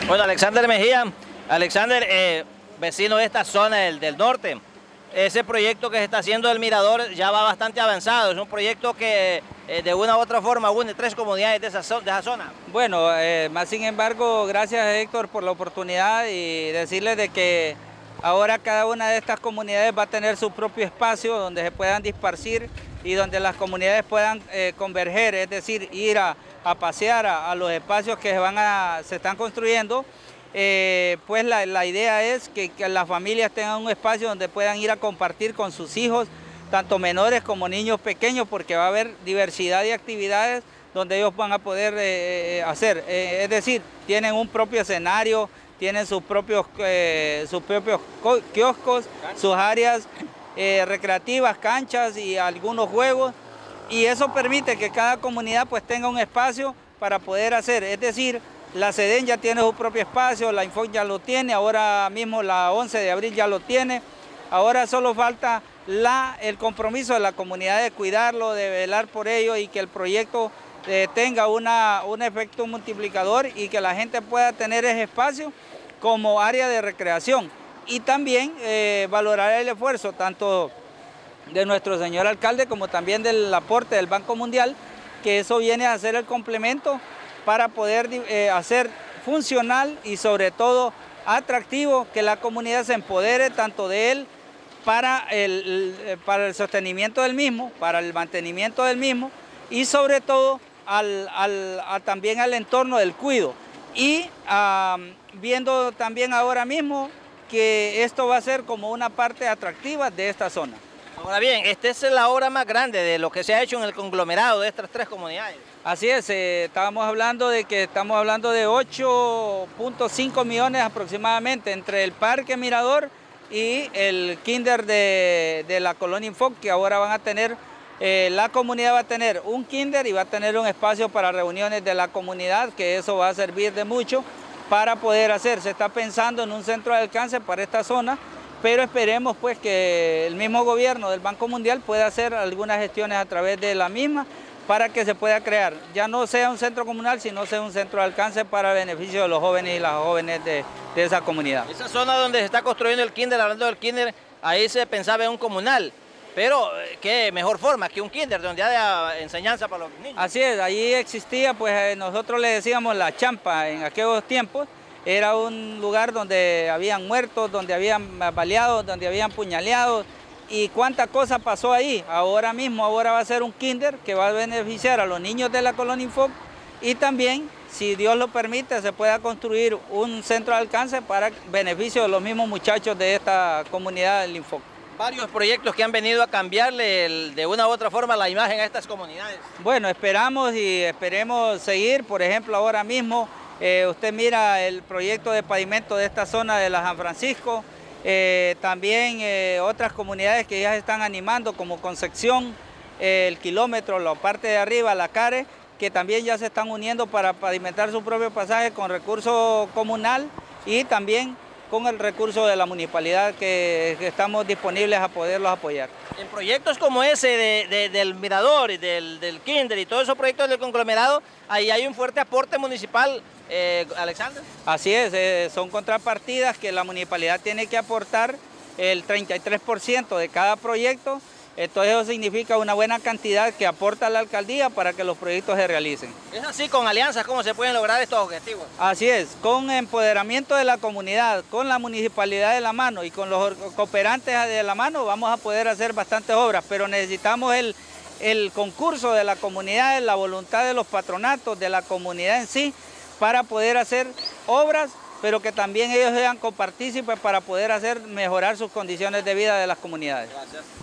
Bueno, Alexander Mejía, Alexander, vecino de esta zona del norte, ese proyecto que se está haciendo del mirador ya va bastante avanzado, es un proyecto que de una u otra forma une 3 comunidades de esa zona. Bueno, más sin embargo, gracias Héctor por la oportunidad y decirles de que ahora cada una de estas comunidades va a tener su propio espacio donde se puedan disparcir y donde las comunidades puedan converger, es decir, ir a pasear a los espacios que se están construyendo. Pues la idea es que las familias tengan un espacio donde puedan ir a compartir con sus hijos, tanto menores como niños pequeños, porque va a haber diversidad de actividades donde ellos van a poder hacer. Es decir, tienen un propio escenario, tienen sus propios kioscos, sus áreas recreativas, canchas y algunos juegos, y eso permite que cada comunidad pues tenga un espacio para poder hacer. Es decir, la SEDEN ya tiene su propio espacio, la Infoc ya lo tiene, ahora mismo la 11 de abril ya lo tiene. Ahora solo falta el compromiso de la comunidad de cuidarlo, de velar por ello y que el proyecto tenga un efecto multiplicador y que la gente pueda tener ese espacio como área de recreación. Y también valorar el esfuerzo tanto de nuestro señor alcalde como también del aporte del Banco Mundial, que eso viene a ser el complemento para poder hacer funcional y sobre todo atractivo, que la comunidad se empodere tanto de él para el sostenimiento del mismo, para el mantenimiento del mismo y sobre todo también al entorno del cuido. Y viendo también ahora mismo que esto va a ser como una parte atractiva de esta zona. Ahora bien, esta es la obra más grande de lo que se ha hecho en el conglomerado de estas 3 comunidades. Así es, estamos hablando de 8.5 millones aproximadamente entre el Parque Mirador y el kinder de la Colonia Infoc, que ahora van a tener, la comunidad va a tener un kinder y va a tener un espacio para reuniones de la comunidad, que eso va a servir de mucho para poder hacer. Se está pensando en un centro de alcance para esta zona, pero esperemos pues que el mismo gobierno del Banco Mundial pueda hacer algunas gestiones a través de la misma para que se pueda crear, ya no sea un centro comunal, sino sea un centro de alcance para el beneficio de los jóvenes y las jóvenes de esa comunidad. Esa zona donde se está construyendo el kinder, hablando del kinder, ahí se pensaba en un comunal, pero qué mejor forma que un kinder donde haya enseñanza para los niños. Así es, ahí existía, pues nosotros le decíamos la champa en aquellos tiempos. Era un lugar donde habían muertos, donde habían baleados, donde habían puñaleados y cuánta cosa pasó ahí. Ahora va a ser un kinder que va a beneficiar a los niños de la Colonia Infoc y también, si Dios lo permite, se pueda construir un centro de alcance para beneficio de los mismos muchachos de esta comunidad del Infoc. Varios proyectos que han venido a cambiarle de una u otra forma la imagen a estas comunidades. Bueno, esperamos y esperemos seguir, por ejemplo, ahora mismo usted mira el proyecto de pavimento de esta zona de la San Francisco, también otras comunidades que ya se están animando como Concepción, el Kilómetro, la parte de arriba, la Care, que también ya se están uniendo para pavimentar su propio pasaje con recurso comunal y también con el recurso de la municipalidad que estamos disponibles a poderlos apoyar. En proyectos como ese del Mirador y del Kinder y todos esos proyectos del conglomerado, ahí hay un fuerte aporte municipal, Alexander. Así es, son contrapartidas que la municipalidad tiene que aportar el 33% de cada proyecto. Entonces eso significa una buena cantidad que aporta la alcaldía para que los proyectos se realicen. ¿Es así con alianzas cómo se pueden lograr estos objetivos? Así es, con empoderamiento de la comunidad, con la municipalidad de la mano y con los cooperantes de la mano vamos a poder hacer bastantes obras, pero necesitamos el concurso de la comunidad, la voluntad de los patronatos, de la comunidad en sí, para poder hacer obras, pero que también ellos sean copartícipes para poder mejorar sus condiciones de vida de las comunidades. Gracias.